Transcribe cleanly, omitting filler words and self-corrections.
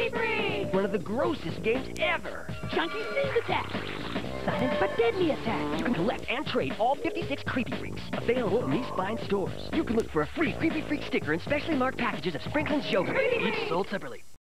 Creepy Freak! One of the grossest games ever. Chunky Sneak Attack! Silent but Deadly Attack! You can collect and trade all 56 Creepy Freaks. Available in these fine stores. You can look for a free Creepy Freak sticker in specially marked packages of Sprinkling's yogurt. Each sold separately.